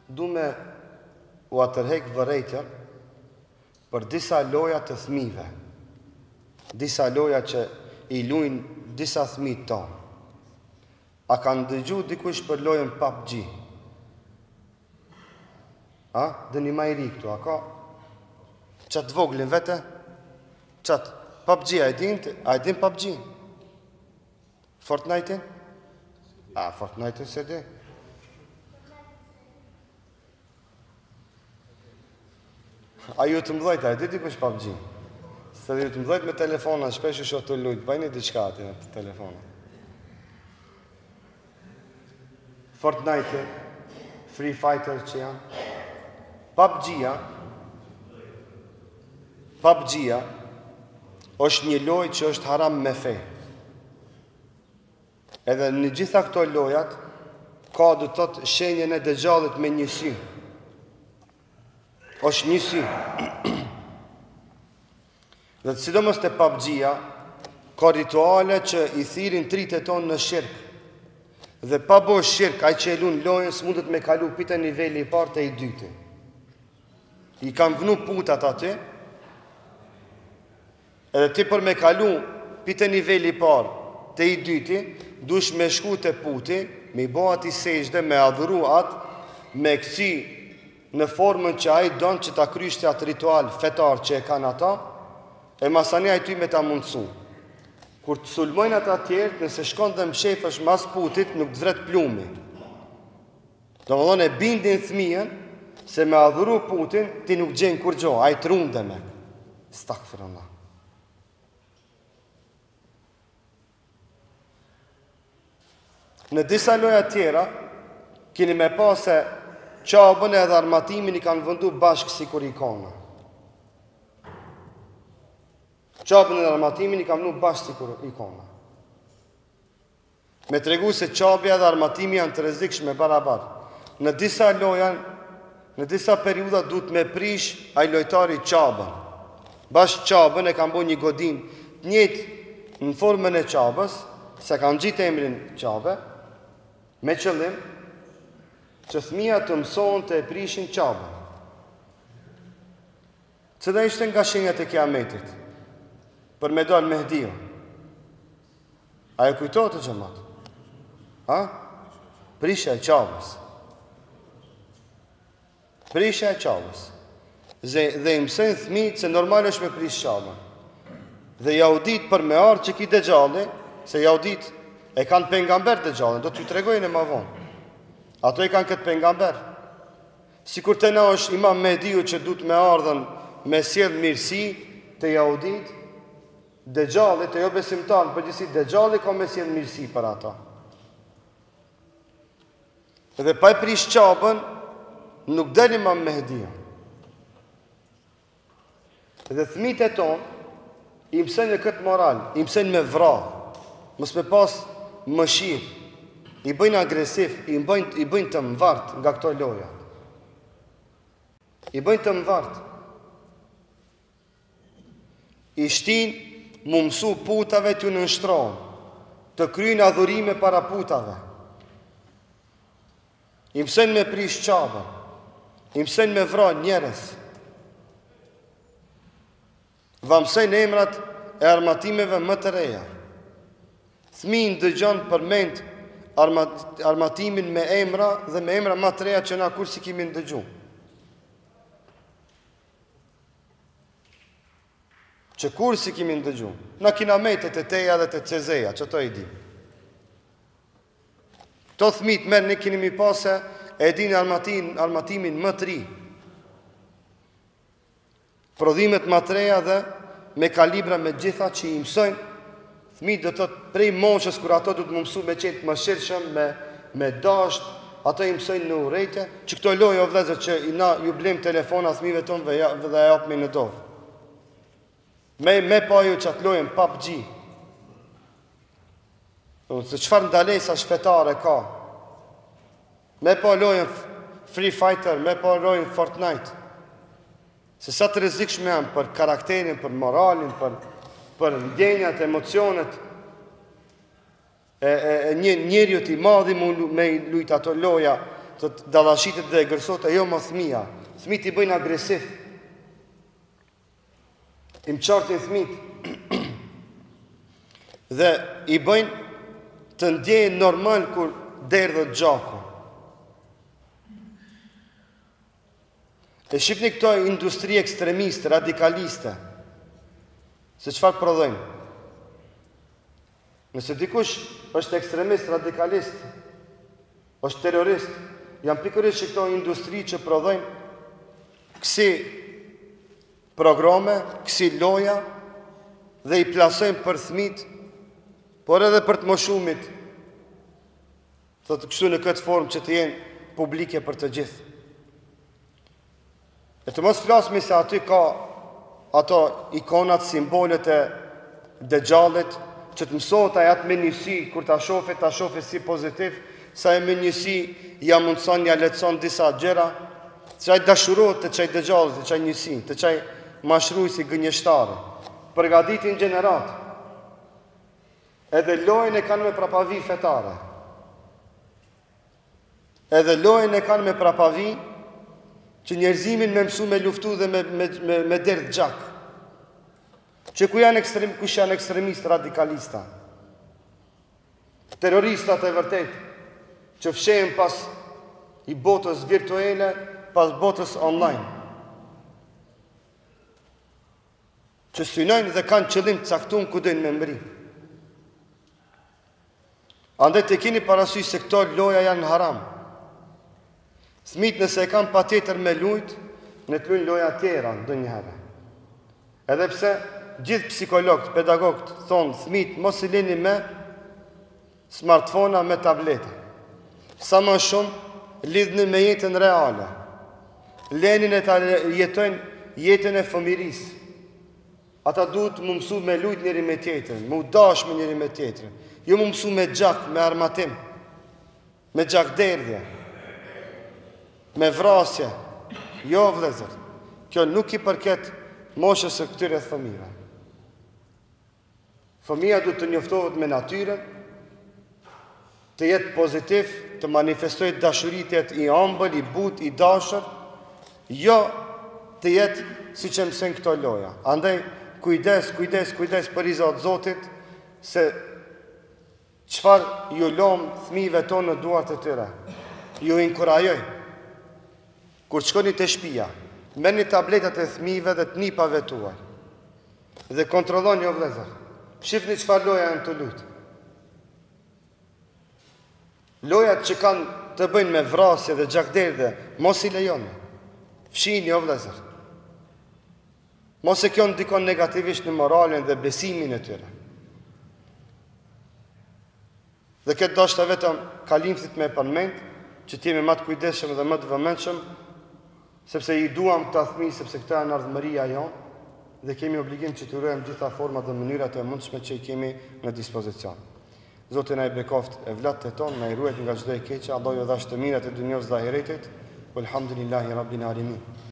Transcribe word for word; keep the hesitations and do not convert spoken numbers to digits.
du me u atërhek vërejtja për disa loja të thmive, disa loja që i luajnë disa thmi tonë. A kanë dëgju dikush për lojën P U B G? A? Dhe një ma i ri këtu, a ka? Qatë voglin vete? Qatë P U B G, a i din, a i din P U B G? Fortnite-in? A, Fortnite-in se di. A ju të mdojt, a i di dikush P U B G? Se ju të mdojt me telefona, shpesh u shotë të lujt, bajni diçka ati në të telefona. Fortnite, Free Fighter që janë, P U B G-a, P U B G-a është një loj që është haram me fe. Edhe në gjitha këto lojat, ka du të të shenjën e dëgjallit me një sy. është një sy. Dhe të sidomos të P U B G-a, ka rituale që i thirin tritet tonë në shirkë. Dhe pa bo shirk, ai që e lun lojën s'mundet me kalu pite nivelli i parë të i dyti. I kam vënu putat aty, edhe ti për me kalu pite nivelli i parë të i dyti, dush me shku të puti, me i bo ati sejshde, me adhuru atë, me kësi në formën që ai donë që ta kryshte atë ritual fetar që e kanë ata, e masani ai ty me ta mundësu. Kur të sulmojnë ata tjertë, nëse shkon dhe mshefësh mas putit, nuk të vret plumi. Do më dhone, bindin thmijën, se me adhuru putin, ti nuk gjenë kur gjo, a i të rumë dhe me. Stakfirullah. Në disa loja tjera, kini me pa se qabën edhe armatimin i kanë vëndu bashkë si kur ikona. Qabën e armatimin i kam nuk bashkë si kur ikona. Me tregu se qabja dhe armatimi janë të rrezikshme barabar. Në disa lojan, në disa periuda du të me prish a i lojtari qabën. Bashkë qabën e kam bo një godin njëtë në formën e qabës, se kam gjitë emrin qabë, me qëllim që thmija të mëson të e prishin qabën. Cëda ishte nga shenjat e kiametit? Për me dalë Mehdiu. A e kujtojtë të gjëmat? Ha? Prisha e qabës. Prisha e qabës. Dhe i mësën thmit se normal është me prish qabën. Dhe ja u dit për me arë që ki dëgjalli, se ja u dit e kanë pengamber dëgjallin, do t'ju tregojnë e ma vonë. Ato e kanë këtë pengamber. Si kur të na është imam Mehdiu që du të me ardhen me sjellë mirësi të ja u dit, Dëgjalli, të jo besimtar, përgjithësi Dëgjalli ka me sjellë mirësi për ata. Dhe pa e prish qabën, nuk del imam Mehdiu. Dhe thmit e tonë i mësën në këtë moral, i mësën me vra, mos me pas mëshirë, i bëjnë agresiv, i bëjnë, i bëjnë të mvart nga këto loja. I bëjnë të mvart. I shtin mu mësu putave të në nështronë, të kryjnë adhurime para putave. I mësën me prish qabën, i mësën me vra njerës. Va mësën emrat e armatimeve më të reja. Thmin dëgjon përmend armat, armatimin me emra dhe me emra më të reja që na kur si kimi ndëgju. Që kur si kimi ndëgju. Na kina metet e teja dhe të cezeja, që to i di. To thmit merë ne kini mi pase e din armatin, armatimin më të ri. Prodhimet më të reja dhe me kalibra me gjitha që i mësojnë. Thmit dhe të prej moshës, kur ato du të më mësu me qenë më shirëshëm, me, me dasht, ato i mësojnë në urejte, që këto lojë o vlezër që i na ju blem telefona thmive tonë dhe, ja, dhe ja apme në dorë. Me, me pa ju që atë lojën P U B G. Se qëfar ndalesa shpetare ka. Me pa lojën Free Fighter, me pa lojën Fortnite. Se sa të rrezikshme janë për karakterin, për moralin, për, për ndjenjat, emocionet. E, e, e një, njerjët i madhi me lujt ato loja, të dallashitet dhe e gërsot, e jo më thmija. Thmit i bëjnë agresiv. I më qartin thmit. Dhe i bëjnë të ndjejnë normal kur derdhët gjaku. E shifni këto industri ekstremiste, radikaliste, se qëfar prodhojnë? Nëse dikush është ekstremist, radikalist, është terrorist, janë pikërisht që këto industri që prodhojnë kësi programe, kësi loja, dhe i plasojnë për thmit, por edhe për të moshumit, të të kështu në këtë formë që të jenë publike për të gjithë. E të mos flasmi se aty ka ato ikonat, simbolet e dëgjallit, që të mësot a jatë me njësi, kur të shofe, të shofe si pozitiv, sa e me njësi ja mundëson, ja letëson disa gjera, të qaj dashurot të qaj dëgjallit, të qaj njësi, të qaj mashrujsi gënjeshtare, përgaditin gjenerat, edhe lojnë e kanë me prapavi fetare, edhe lojnë e kanë me prapavi që njerëzimin me mësu me luftu dhe me, me, me, me derdh gjak. Që ku janë ekstrem, kush janë ekstremist radikalista, terroristat e vërtet, që fshehen pas i botës virtuale, pas botës online, që synojnë dhe kanë qëllim të caktuar ku dojnë me mbri. Andaj të keni parasysh se këto loja janë haram. Fëmijët nëse e kanë pa tjetër me lujt, në të lujnë loja tjera, ndë njëherë. Edhe pse, gjithë psikologët, pedagogët, thonë, fëmijët mos i lini me smartphone-a, me tablete. Sa më shumë, lidhni me jetën reale. Lenin e ta jetojnë jetën e fëmirisë. Ata duhet më mësu me lujt njëri me tjetërën, më udash me njëri me tjetërën. Jo më mësu me gjak, me armatim, me gjak derdhje, me vrasje. Jo vëllezër, kjo nuk i përket moshës së këtyre fëmijëve. Fëmija duhet të njoftohet me natyren, të jetë pozitiv, të manifestojë dashuritet i ëmbël, i but, i dashur, jo të jetë si që mësën këto loja. Andaj, kujdes, kujdes, kujdes për i Zotë Zotit, se qëfar ju lomë fëmijëve tonë në duart e tyre. Ju inkurajoj. Kur shkoni të shtëpia, merrni tabletat e fëmijëve dhe të nipave tuaj. Dhe kontrolloni o vëllezër. Shifni çfarë loja janë të lutë. Lojat që kanë të bëjnë me vrasje dhe gjakderdhje, mos i lejoni. Fshini o vëllezër. Mos e kjo ndikon negativisht në moralin dhe besimin e tyre. Dhe këtë dashta vetëm kalimthit me përmend, që t'jemi më të kujdesshëm dhe më të vëmendshëm, sepse i duam këta fëmijë, sepse këta janë ardhmëria jonë, dhe kemi obligim që të ruajmë gjitha format dhe mënyrat e mundshme që i kemi në dispozicion. Zoti na i bekoft e vlat të tonë, na i ruajt nga çdo e keqe, Allah ju dhash të mirat e dunjos dhe ahiretit. Walhamdulillahi rabbil alamin.